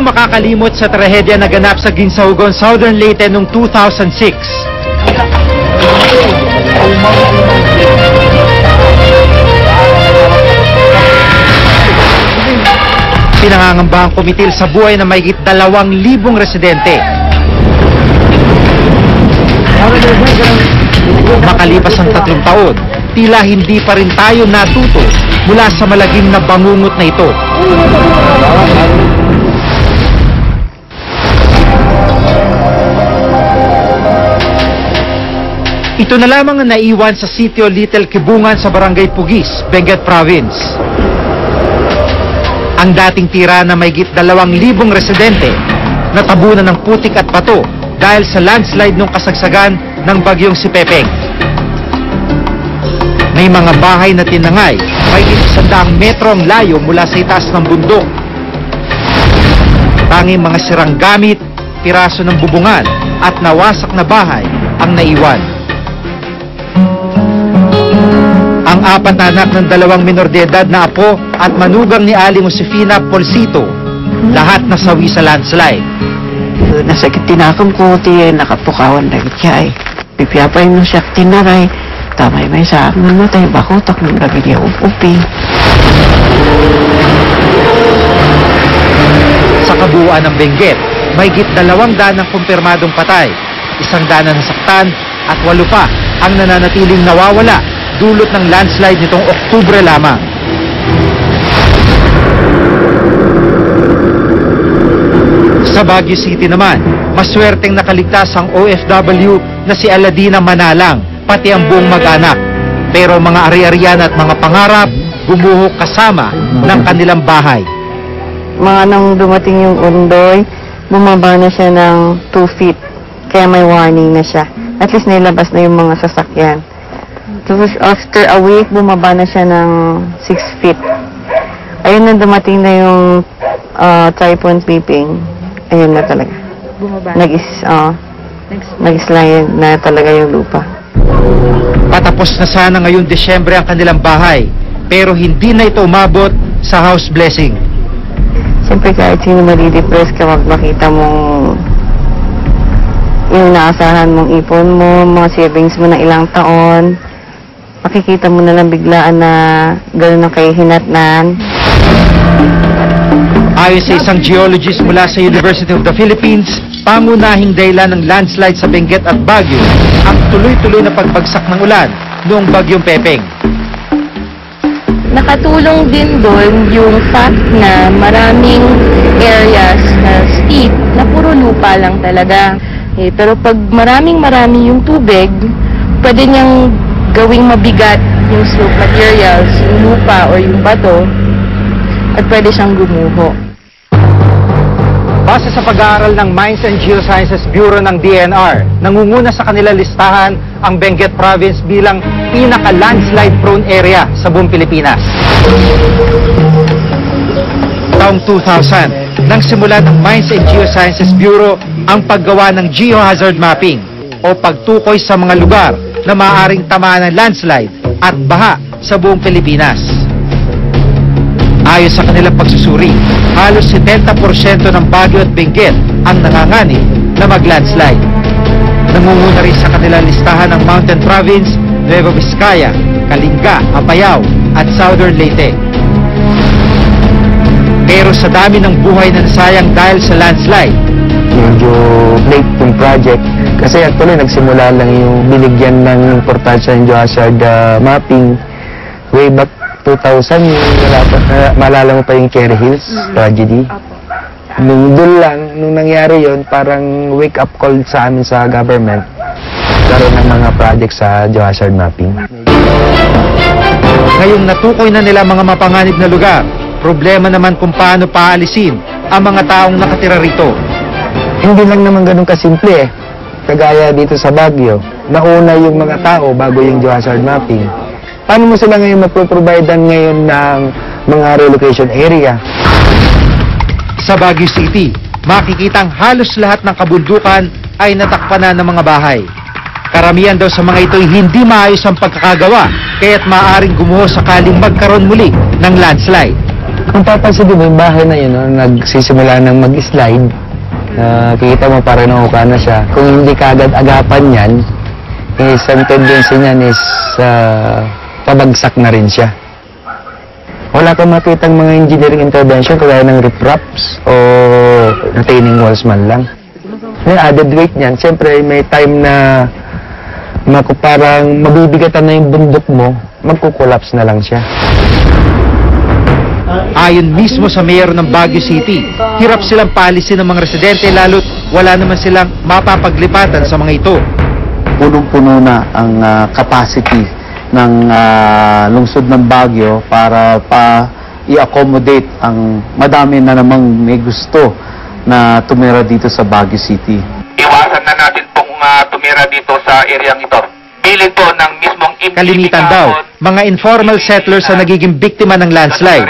makakalimot sa trahedya na ganap sa Ginsahugon, Southern Leyte noong 2006. Pinangangamba ang kumitil sa buhay na mahigit 2,000 residente. Makalipas ang 3 taon, tila hindi pa rin tayo natuto mula sa malagim na bangungot na ito. Ito na lamang ang naiwan sa sitio Little Kibungan sa Barangay Pugis, Benguet Province. Ang dating tira na mahigit 2,000 residente natabunan ng putik at bato dahil sa landslide nung kasagsagan ng bagyong si Pepeng. May mga bahay na tinangay, mahigit 100 metro ang layo mula sa itaas ng bundok. Tanging mga sirang gamit, piraso ng bubungan at nawasak na bahay ang naiwan. Ang 4 na anak ng 2 minor de edad na apo at manugang ni Aling Josefina Polsito, lahat nasawi sa landslide. Nasakit tinakam ko, nakapukawan na kaya pipiyapay mo siya tinaray, tamay may sa akin mo tayo bakotak ng nabigyan upi. Sa kabuuan ng Benguet, mahigit 200 ang kumpirmadong patay, 100 na nasaktan at 8 pa ang nananatiling nawawala dulot ng landslide nitong Oktubre lamang. Sa Baguio City naman, maswerteng nakaligtas ang OFW na si Aladina Manalang, pati ang buong mag-anak. Pero mga ari-arian at mga pangarap, gumuho kasama ng kanilang bahay. Mga nang dumating yung undoy, bumaba na siya ng 2 feet. Kaya may warning na siya. At least nilabas na yung mga sasakyan. Tapos after a week, bumaba na siya ng 6 feet. Ayun na dumating na yung typhoon Piping. Ayun na talaga. Bumaba. Nag-slide na talaga yung lupa. Patapos na sana ngayong Desyembre ang kanilang bahay, pero hindi na ito umabot sa house blessing. Siyempre kahit sino madidepress ka, wag makita mong yung naasahan mong ipon mo, mga savings mo ng ilang taon, makikita mo na lang biglaan na gano'n ang kahihinatnan. Ayon sa isang geologist mula sa University of the Philippines, pangunahing dahilan ng landslide sa Benguet at Baguio ang tuloy-tuloy na pagbagsak ng ulan noong bagyong Pepeng. Nakatulong din doon yung fact na maraming areas na steep na puro lupa lang talaga. Pero pag maraming yung tubig, pwede niyang gawing mabigat yung slope materials, yung lupa o yung bato, at pwede siyang gumuho. Base sa pag-aaral ng Mines and Geosciences Bureau ng DNR, nangunguna sa kanila listahan ang Benguet Province bilang pinaka-landslide-prone area sa buong Pilipinas. Taong 2000, nang simulan ng Mines and Geosciences Bureau ang paggawa ng geohazard mapping o pagtukoy sa mga lugar na maaaring tamaan ng landslide at baha sa buong Pilipinas. Ayon sa kanilang pagsusuri, halos 70% ng Baguio at Benguet ang nanganganib na mag-landslide. Nangunguna rin sa kanilang listahan ng Mountain Province, Nueva Vizcaya, Kalinga, Apayao at Southern Leyte. Pero sa dami ng buhay na nasayang dahil sa landslide, medyo late yung project kasi actually nagsimula lang yung binigyan ng importansya ng geohazard mapping way back 2000, maalala mo pa yung Cherry Hills tragedy. Nung nangyari yon, parang wake up call sa amin sa government karoon ng mga project sa geohazard mapping. Ngayong natukoy na nila mga mapanganib na lugar, problema naman kung paano paalisin ang mga taong nakatira rito. Hindi lang naman ganun kasimple kagaya dito sa Baguio. Nauna yung mga tao bago yung geohazard mapping. Paano mo sila ngayon maproprovidean ngayon ng mga relocation area? Sa Baguio City, makikitang halos lahat ng kabundukan ay natakpan na ng mga bahay. Karamihan daw sa mga ito ay hindi maayos ang pagkakagawa, kaya't maaaring gumuho sakaling magkaroon muli ng landslide. Kung papansin mo, yung bahay na yun, no, nagsisimula ng mag-slide, kikita mo parang nakuha na siya. Kung hindi ka agad agapan yan, is ang tendency niyan is pabagsak na rin siya. Wala kang makitang mga engineering intervention kagaya ng ripraps o retaining walls man lang. Yung added weight niyan, siyempre may time na parang mabibigatan na yung bundok mo, magkukolaps na lang siya. Ayon mismo sa mayor ng Baguio City, hirap silang paalisin ng mga residente lalo't wala naman silang mapapaglipatan sa mga ito. Punong-puno na ang capacity ng lungsod ng Baguio para i-accommodate ang madami na namang may gusto na tumira dito sa Baguio City. Iwasan na natin pong tumira dito sa areang ito. Pilit po ng mismong Kalimitan daw, mga informal settlers ang nagiging biktima ng landslide.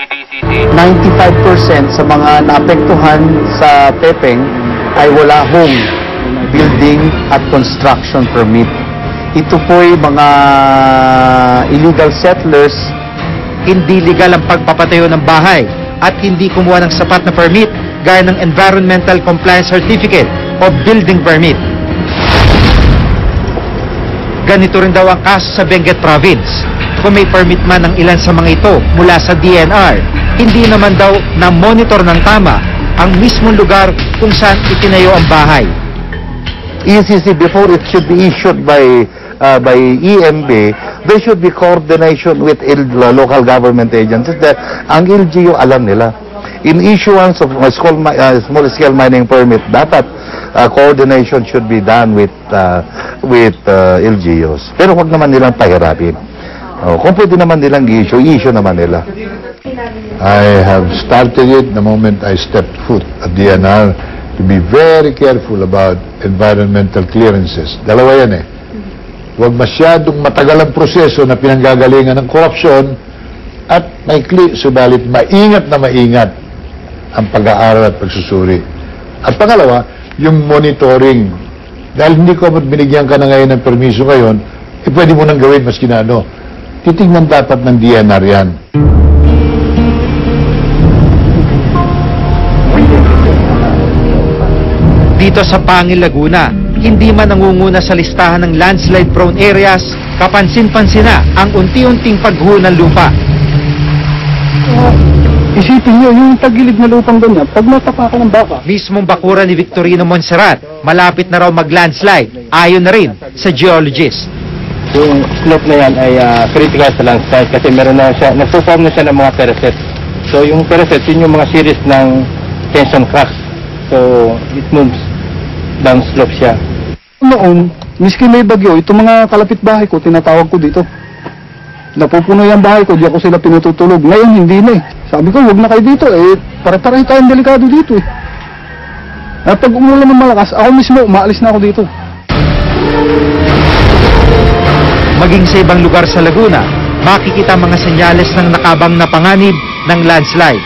95% sa mga naapektuhan sa Pepeng ay wala home, building at construction permit. Ito po'y mga illegal settlers. Hindi legal ang pagpapatayo ng bahay at hindi kumuha ng sapat na permit gaya ng Environmental Compliance Certificate o Building Permit. Ganito rin daw ang kaso sa Benguet Province. Kung may permit man ang ilan sa mga ito mula sa DNR, hindi naman daw na-monitor ng tama ang mismong lugar kung saan itinayo ang bahay. ECC, before it should be issued by EMB, there should be coordination with local government agencies that ang LGU alam nila. In issuance of small-scale mining permit, dapat coordination should be done with LGUs. Pero huwag naman nilang pahirapin. Kung pwede naman nilang i-issue naman nila. I have started it the moment I stepped foot at DNR to be very careful about environmental clearances. Dalawa yan eh. Huwag masyadong matagal ang proseso na pinanggagalingan ng korupsyon at maikli, subalit maingat na maingat ang pag-aaral at pagsusuri. At pangalawa, yung monitoring. Dahil hindi ko binigyan ka na ngayon ng permiso ngayon, pwede mo nang gawin maski na ano. Titingnan dapat ng DNR yan. Dito sa Pangil, Laguna, hindi man nangunguna sa listahan ng landslide-prone areas, kapansin-pansin na ang unti-unting pagguho ng lupa. Isipin nyo, yung tagilid na lupang ganyan, pag matapakan ng baka. Mismong bakura ni Victorino Monserrat, malapit na raw mag-landslide, ayon na rin sa geologist. Yung slope na yan ay critical sa landslide kasi meron na siya, nagpo-form na siya ng mga terraces. So yung terraces, yun yung mga series ng tension cracks. So it moves down slope siya. Noon, miski may bagyo, itong mga kalapit bahay ko, tinatawag ko dito. Napupuno yung bahay ko, di ako sila pinututulog. Ngayon, hindi na eh. Sabi ko, huwag na kayo dito eh. Pare-pareho tayong delikado dito eh. At pag umulan ng malakas, ako mismo, umaalis na ako dito. Maging sa ibang lugar sa Laguna, makikita mga senyales ng nakabang na panganib ng landslide.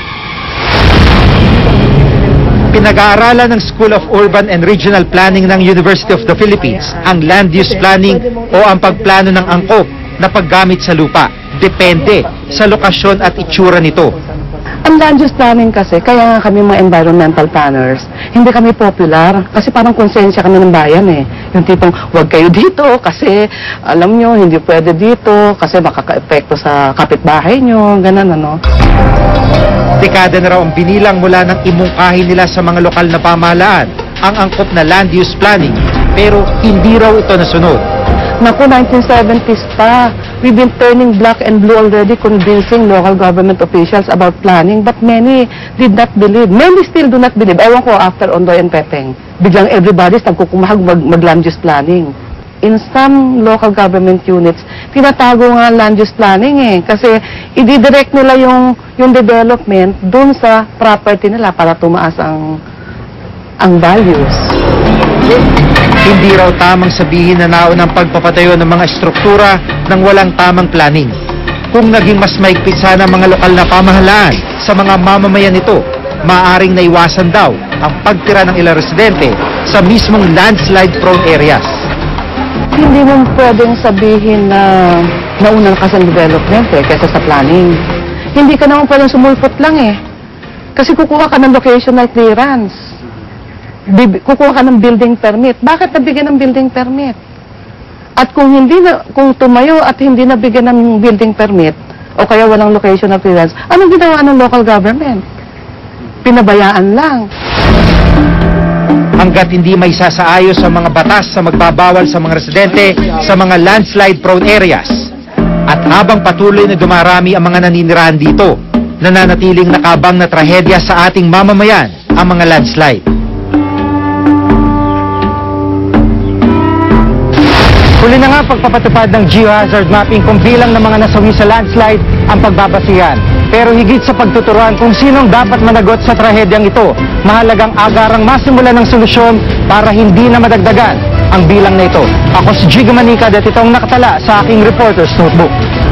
Pinag-aaralan ng School of Urban and Regional Planning ng University of the Philippines ang land use planning o ang pagplano ng angkop na paggamit sa lupa. Depende sa lokasyon at itsura nito. Ang land use planning kasi, kaya nga kami mga environmental planners, hindi kami popular kasi parang konsensya kami ng bayan eh. Yung tipong, huwag kayo dito kasi alam nyo, hindi pwede dito kasi makaka-epekto sa kapitbahay nyo, ganun ano. Dekada na raw ang binilang mula ng imungkahi nila sa mga lokal na pamahalaan ang angkop na land use planning, pero hindi raw ito nasunod. Naku, 1970s pa. We've been turning black and blue already, convincing local government officials about planning, but many did not believe. Many still do not believe. Ewan ko, after Ondoy and Pepeng, biglang everybody's nagkukumahag mag-land use planning. In some local government units, tinatago nga land use planning eh. Kasi i-direct nila yung development dun sa property nila para tumaas ang values. Hindi raw tamang sabihin na naon ang pagpapatayo ng mga estruktura ng walang tamang planning. Kung naging mas maigpit sana ang mga lokal na pamahalaan sa mga mamamayan nito, maaaring naiwasan daw ang pagtira ng ilang residente sa mismong landslide-prone areas. Hindi mo pwedeng sabihin na nauna ka sa development eh, kaysa sa planning. hindi ka naman pwedeng sumulpot lang eh. Kasi kukuha ka ng locational clearance. Kukuha ka ng building permit. Bakit nabigyan ng building permit? At kung tumayo at hindi nabigyan ng building permit, o kaya walang locational clearance, anong ginawa ng local government? Pinabayaan lang. Hanggat hindi may sasaayos sa mga batas sa magbabawal sa mga residente sa mga landslide-prone areas. At habang patuloy na dumarami ang mga naninirahan dito, nananatiling nakabang na trahedya sa ating mamamayan ang mga landslide. Huli na nga pagpapatupad ng geohazard mapping kung bilang ng mga nasawi sa landslide ang pagbabasihan. Pero higit sa pagtuturuan kung sinong dapat managot sa trahedyang ito, mahalagang agarang masimulan ng solusyon para hindi na madagdagan ang bilang na ito. Ako si Jigo Manicad at itong nakatala sa aking Reporter's Notebook.